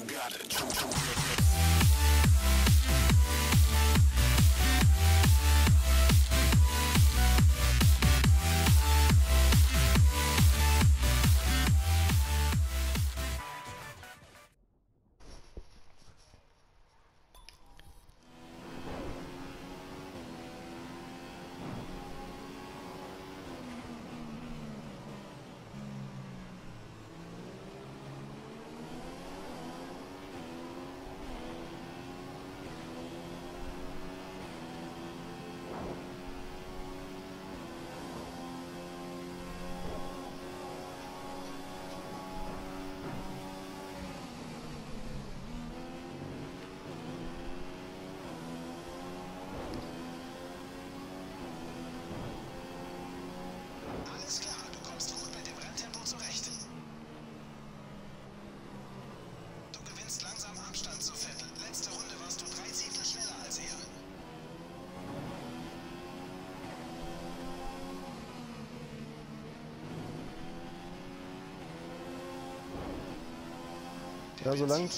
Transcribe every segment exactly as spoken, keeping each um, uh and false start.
Ja, solange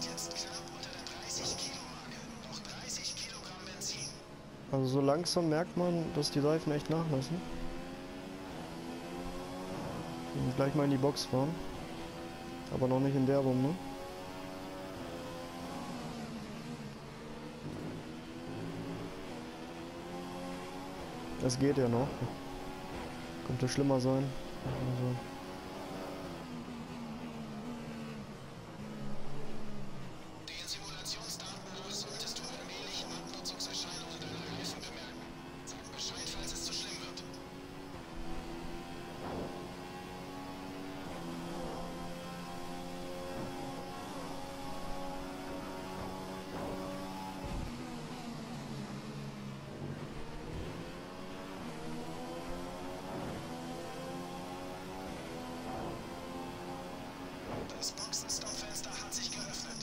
also so langsam merkt man, dass die Reifen echt nachlassen. Und gleich mal in die Box fahren. Aber noch nicht in der Runde. Es geht ja noch. Könnte schlimmer sein. Also Das Boxenstoppfenster hat sich geöffnet.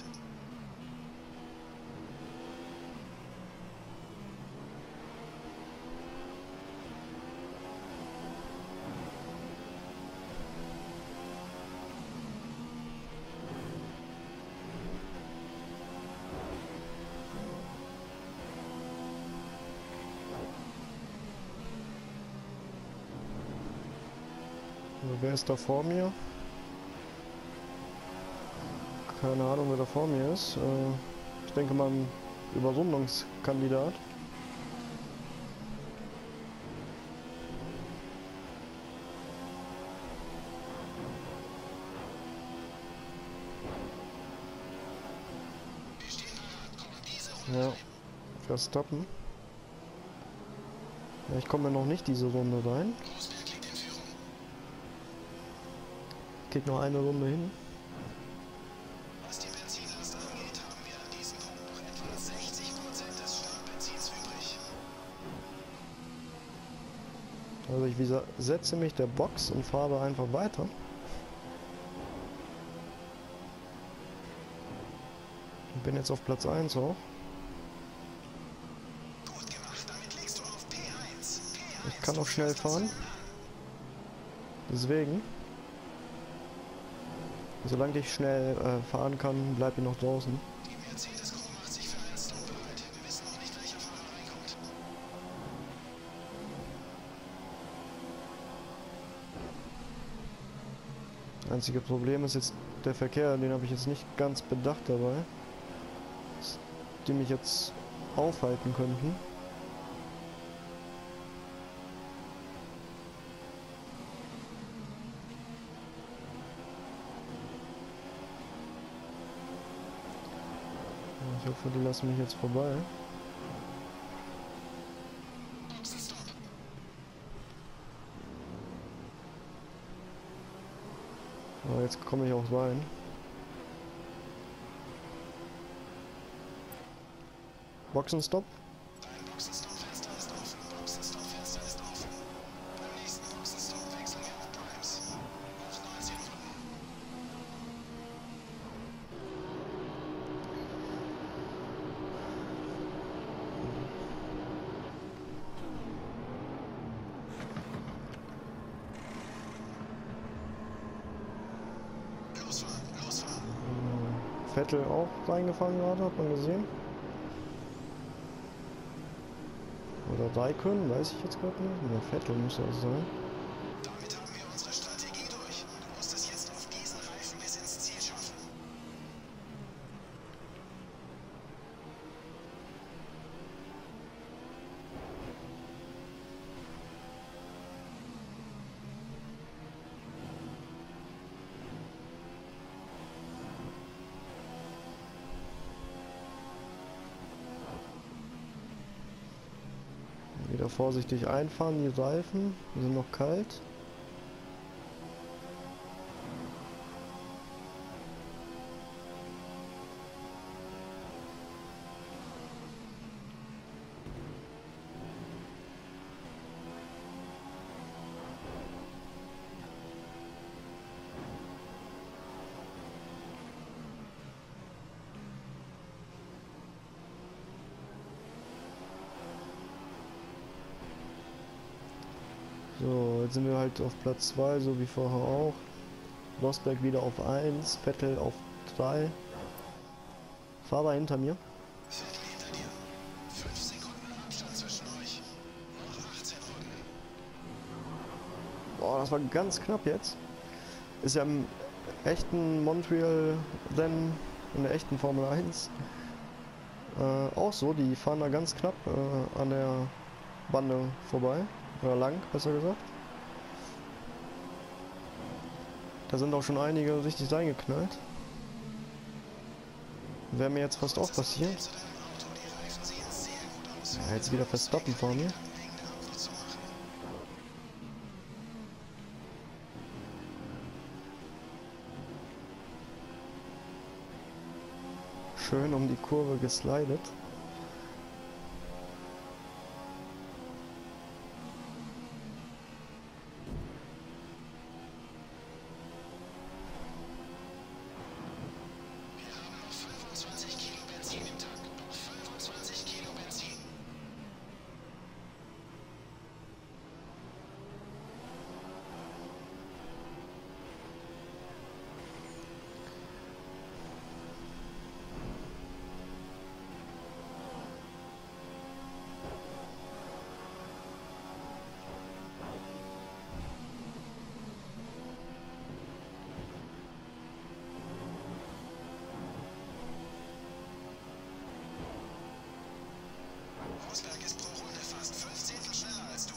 also wer ist da vor mir? Keine Ahnung, wer da vor mir ist. Äh, ich denke mal ein Überrundungskandidat. Ja, Verstappen. Ja, ich komme noch nicht diese Runde rein. Ich krieg noch eine Runde hin. Was die Benzinlast angeht, haben wir an diesem Punkt noch etwa sechzig Prozent des Startbenzins übrig. Also ich widersetze mich der Box und fahre einfach weiter. Ich bin jetzt auf Platz eins auch. Gut gemacht, damit legst du auf P eins. P eins. Ich kann auch schnell fahren. Deswegen. Solange ich schnell äh, fahren kann, bleibe ich noch draußen. Die Mercedes-Crew macht sich für einen Stop bereit. Wir wissen noch nicht, welcher Fahrer reinkommt. Einzige Problem ist jetzt der Verkehr, den habe ich jetzt nicht ganz bedacht dabei. Die mich jetzt aufhalten könnten. Ich hoffe, die lassen mich jetzt vorbei. Aber jetzt komme ich auch rein. Boxenstopp. Dein Boxenstoppfenster ist offen. Boxenstoppfenster ist offen. Beim nächsten Boxenstopp wechseln wir auf Primes. Auf neunzehn Runden. Losfahren, losfahren. Vettel auch reingefahren gerade, hat man gesehen. Oder Raikön, weiß ich jetzt gerade nicht. Oder Vettel muss das sein. Damit haben wir unsere Strategie durch. Du musst es jetzt auf diesen Reifen bis ins Ziel schaffen. Wieder vorsichtig einfahren, die Reifen, die sind noch kalt. So, jetzt sind wir halt auf Platz zwei, so wie vorher auch. Rosberg wieder auf eins, Vettel auf drei. Fahrer hinter mir. Vettel hinter dir. Fünf Sekunden Abstand zwischen euch. Noch achtzehn Runden. Boah, das war ganz knapp jetzt. Ist ja im echten Montreal-Rennen, in der echten Formel eins, äh, auch so. Die fahren da ganz knapp äh, an der Bande vorbei. Oder lang, besser gesagt. Da sind auch schon einige richtig reingeknallt. Wäre mir jetzt fast auch passiert. Zu deinem Auto. Die Reifen sehen sehr gut aus. Ja, jetzt wieder Verstappen vor mir. Wegen der Ampel zu machen. Schön um die Kurve geslidet. Wir haben noch fünfundzwanzig Kilo Benzin im Tank. Noch fünfundzwanzig Kilo Benzin. Rosberg ist pro Runde fast fünf Zehntel schneller als du.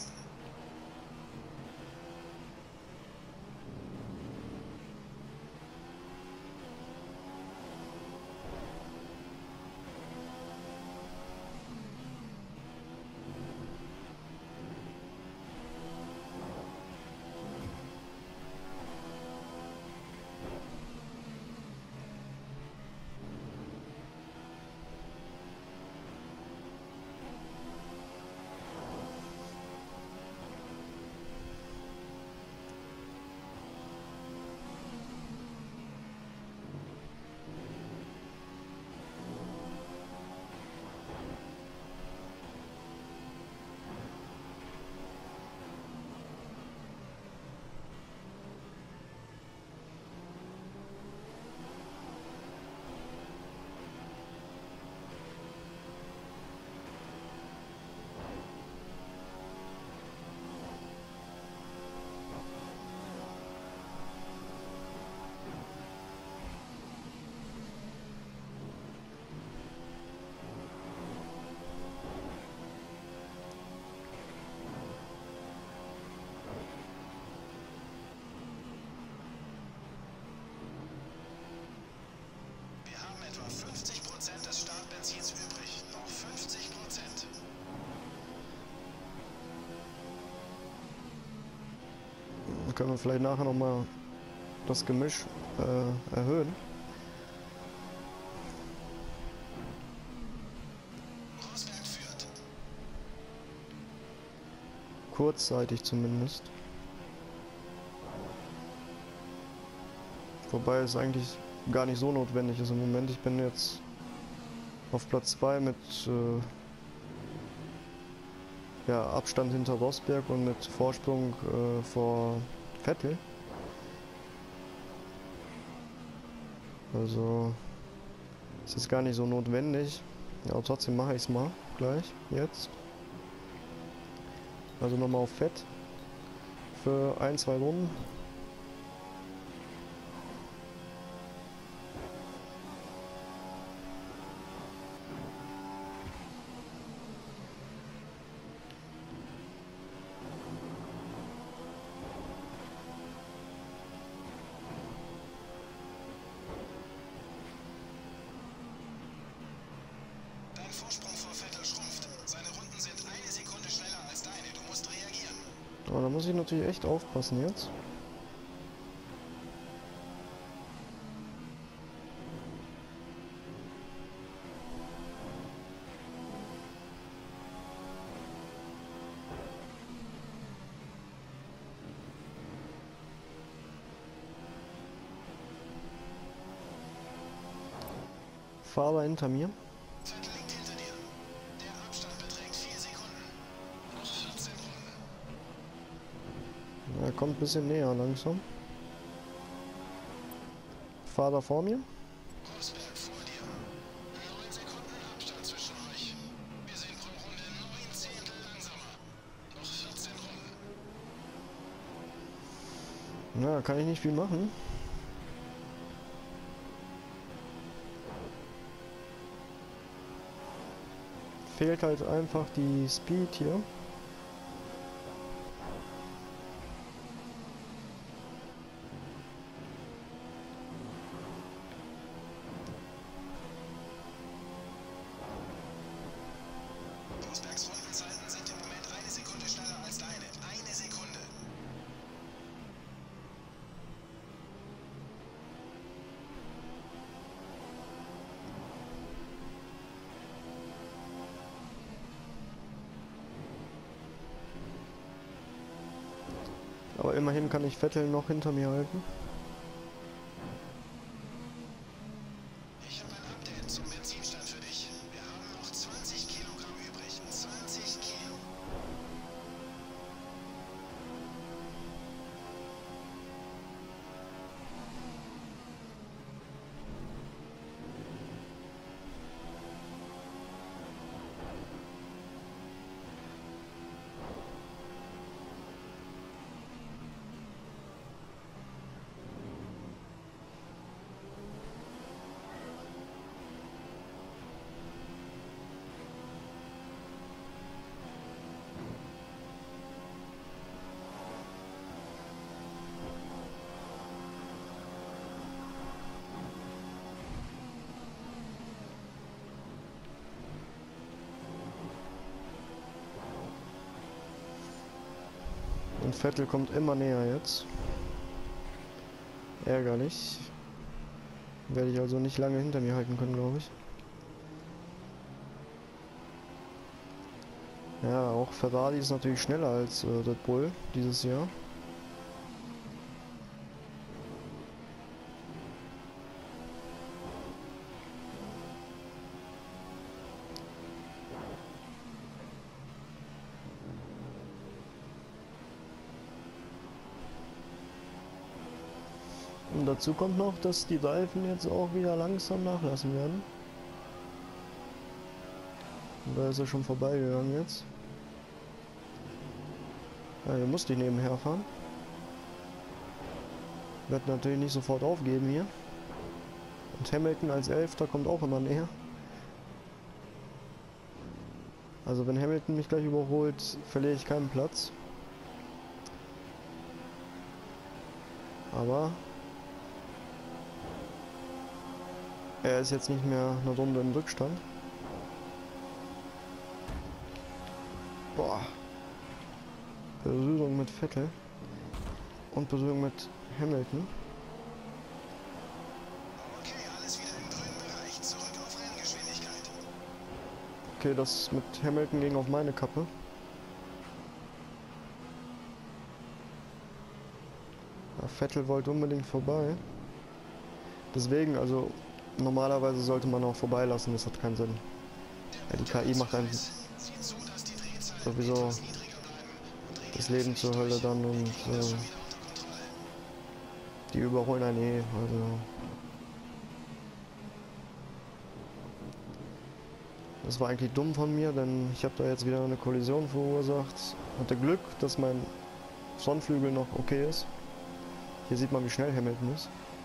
Wir haben etwa fünfzig Prozent des Startbenzins übrig. Noch fünfzig Prozent. Dann können wir vielleicht nachher nochmal das Gemisch äh, erhöhen. Rosberg führt. Kurzzeitig zumindest. Wobei es eigentlich gar nicht so notwendig ist im Moment. Ich bin jetzt auf Platz zwei mit äh, ja, Abstand hinter Rosberg und mit Vorsprung äh, vor Vettel. Also Ist jetzt gar nicht so notwendig. Ja, aber trotzdem mache ich es mal gleich, jetzt. Also nochmal auf Fett. Für ein, zwei Runden. Dein Vorsprung vor Vettel schrumpft. Seine Runden sind eine Sekunde schneller als deine. Du musst reagieren. Aber da muss ich natürlich echt aufpassen jetzt. Fahrer hinter mir. Vettel liegt hinter dir. Der Abstand beträgt vier Sekunden. Noch vierzehn Runden. Er kommt ein bisschen näher langsam. Fahrer vor mir. Rosberg vor dir. Neun Sekunden Abstand zwischen euch. Wir sind pro Runde neun Zehntel langsamer. Noch vierzehn Runden. Na, kann ich nicht viel machen. Fehlt halt einfach die Speed hier. Rosbergs Rundenzeiten sind im Moment eine Sekunde schneller als deine. Eine Sekunde. Aber immerhin kann ich Vettel noch hinter mir halten. Ich habe ein Update zum Benzinstand für dich. Wir haben noch zwanzig Kilogramm übrig. zwanzig Kilo. Und Vettel kommt immer näher jetzt. Ärgerlich. Werde ich also nicht lange hinter mir halten können, glaube ich. Ja, auch Ferrari ist natürlich schneller als äh, Red Bull dieses Jahr. Und dazu kommt noch, dass die Reifen jetzt auch wieder langsam nachlassen werden. Und da ist er schon vorbeigegangen jetzt. Ja, hier musste ich nebenher fahren. Wird natürlich nicht sofort aufgeben hier. Und Hamilton als Elfter kommt auch immer näher. Also wenn Hamilton mich gleich überholt, verliere ich keinen Platz. Aber er ist jetzt nicht mehr eine Runde im Rückstand. Boah. Berührung mit Vettel. Und Berührung mit Hamilton. Okay, alles wieder im grünen Bereich. Zurück auf Renngeschwindigkeit. Okay, das mit Hamilton ging auf meine Kappe. Ja, Vettel wollte unbedingt vorbei. Deswegen, also normalerweise sollte man auch vorbeilassen, das hat keinen Sinn. Ja, die K I macht einem Sieht so, dass die Drehzahlen sowieso etwas niedriger bleiben und das Leben zur Hölle dann und das äh, schon wieder unter Kontrolle. die überholen einen eh, also Das war eigentlich dumm von mir, denn ich habe da jetzt wieder eine Kollision verursacht. Hatte Glück, dass mein Frontflügel noch okay ist. Hier sieht man, wie schnell Hamilton ist.